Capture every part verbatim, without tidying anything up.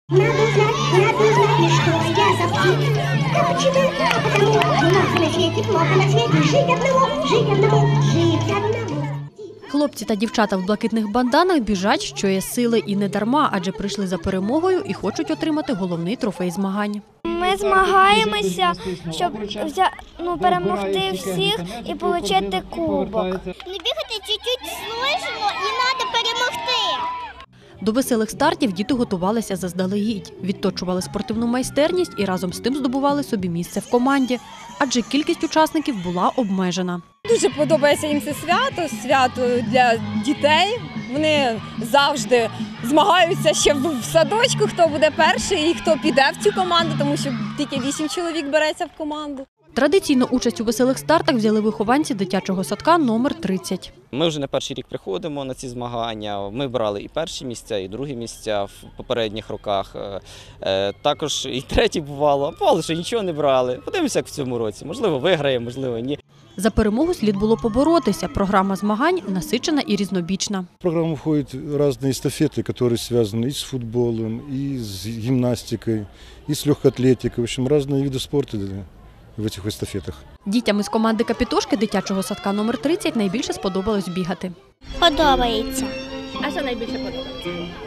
Надо знать, надо знать, что я за птица. А почему? А потому плохо на свете, плохо на свете. Жить одному, жить одному, жить одному. Хлопці та дівчата в блакитних банданах біжать, що є сили, і не дарма, адже прийшли за перемогою і хочуть отримати головний трофей змагань. Ми змагаємося, щоб взя... ну, перемогти всіх і отримати кубок. Не бігати чуть-чуть сложно і треба перемогти. До веселих стартів діти готувалися заздалегідь, відточували спортивну майстерність і разом з тим здобували собі місце в команді, адже кількість учасників була обмежена. Дуже подобається їм це свято, свято для дітей. Вони завжди змагаються ще в садочку, хто буде перший і хто піде в цю команду, тому що тільки вісім чоловік береться в команду. Традиційно участь у веселих стартах взяли вихованці дитячого садка номер тридцять. Ми вже не перший рік приходимо на ці змагання. Ми брали і перші місця, і другі місця в попередніх роках. Також і треті бувало, а бувало, що нічого не брали. Подивимося, як в цьому році. Можливо, виграємо, можливо, ні. За перемогу слід було поборотися. Програма змагань насичена і різнобічна. В программу входят разные эстафеты, которые связаны и с футболом, и с гимнастикой, и с легкой атлетикой. В общем, разные виды спорта в этих эстафетах. Дітям із команди «Капітошки» дитячого садка номер тридцять найбільше сподобалось бігати. Подобається. А що найбільше подобається?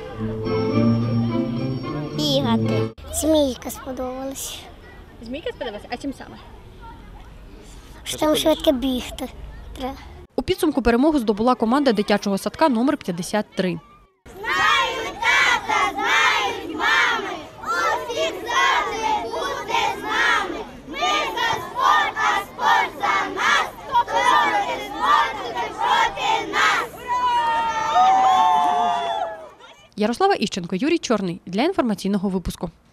Бігати. Змійка сподобалась. Змійка сподобалася? А чим саме? Що там швидко бігти треба. У підсумку перемогу здобула команда дитячого садка номер п'ятдесят три. Знають тата, знають мами, усіх завжди буде з нами. Ми за спорт, а спорт за нас, проти спорту та проти нас. Ярослава Іщенко, Юрій Чорний для інформаційного випуску.